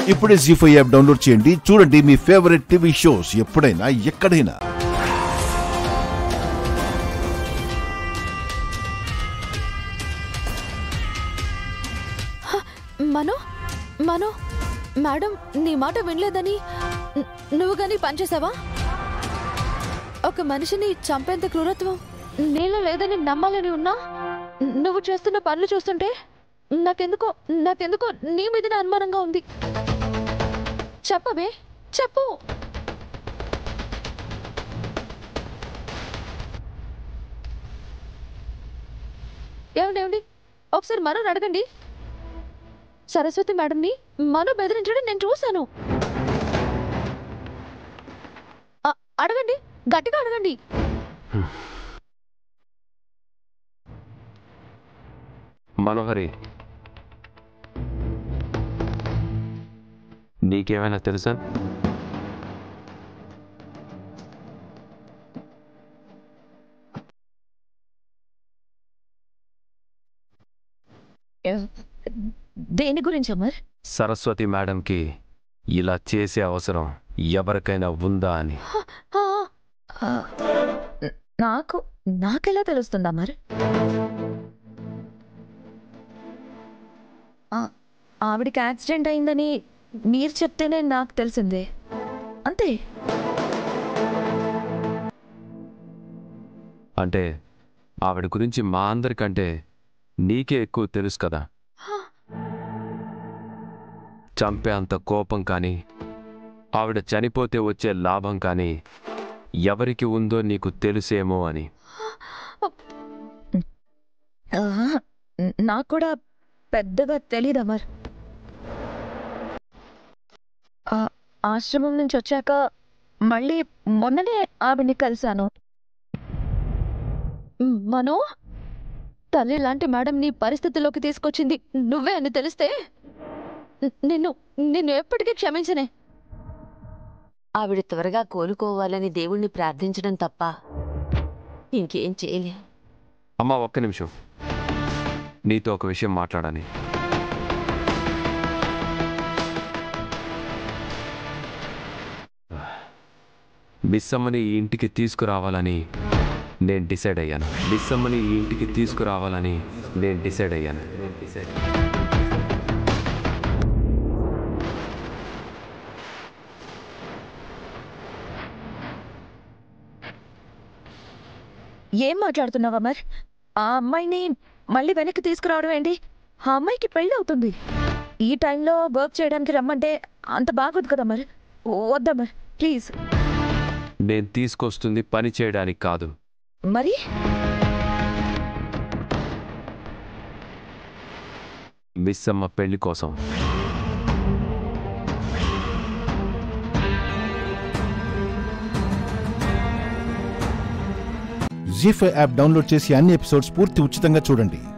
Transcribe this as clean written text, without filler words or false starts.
ఇప్పుడే జీ5 app download చేయండి. చూడండి మీ ఫేవరెట్ టీవీ షోస్ ఎప్పుడైనా ఎక్కడైనా. మనో మనో మేడం నీ మాట వినలేదని నువ్వు గానీ పనిచేసావా? ఒక మనిషిని చంపేంత క్రూరత్వం నీలో లేదని నమ్మాలని ఉన్నా నువ్వు చేస్తున్న పనులు చూస్తుంటే నాకెందుకో నీ మీదనే అనుమానంగా ఉంది. చెప్పవే, చెప్పు. ఏమండి ఒకసారి మనోని అడగండి. సరస్వతి మేడంని మనో బెదిరించడం నేను చూశాను. అడగండి, గట్టిగా అడగండి. మనోహరి, నీకేమైనా తెలుసా? దేని గురించి అమర్? సరస్వతి మేడంకి ఇలా చేసే అవసరం ఎవరికైనా ఉందా అని. నాకెలా తెలుస్తుందా అమర్? ఆవిడికి యాక్సిడెంట్ అయిందని మీరు చెప్తేనే నాకు తెలిసిందే, అంతే. అంటే ఆవిడ గురించి మా అందరికంటే నీకే ఎక్కువ తెలుసు కదా. చంపే అంత కోపం కానీ ఆవిడ చనిపోతే వచ్చే లాభం కానీ ఎవరికి ఉందో నీకు తెలుసేమో అని. నాకు కూడా పెద్దగా తెలీదు అమర్. ఆశ్రమం నుంచి వచ్చాక మళ్ళీ మొన్ననే ఆవిడ్ని కలిశాను. మనో, తల్లి లాంటి మేడం నీ పరిస్థితిలోకి తీసుకొచ్చింది నువ్వే అని తెలిస్తే నిన్ను ఎప్పటికీ క్షమించనే. ఆవిడ త్వరగా కోలుకోవాలని దేవుణ్ణి ప్రార్థించడం తప్ప ఇంకేం చేయలే. అమ్మా, ఒక్క నిమిషం, నీతో ఒక విషయం మాట్లాడాలి. మిస్సమ్మని ఈ ఇంటికి తీసుకురావాలని నేను డిసైడ్ అయ్యాను. ఏం మాట్లాడుతున్నావు అమర్? ఆ అమ్మాయిని మళ్ళీ వెనక్కి తీసుకురావడం ఏంటి? ఆ అమ్మాయికి పెళ్ళి అవుతుంది. ఈ టైంలో వర్క్ చేయడానికి రమ్మంటే అంత బాగోదు కదా మరి. వద్దమ్మర్, ప్లీజ్. నేను తీసుకొస్తుంది పని చేయడానికి కాదు. మరి మిస్సమ్మ పెళ్లి కోసం. జీ5 యాప్ డౌన్లోడ్ చేసి అన్ని ఎపిసోడ్స్ పూర్తి ఉచితంగా చూడండి.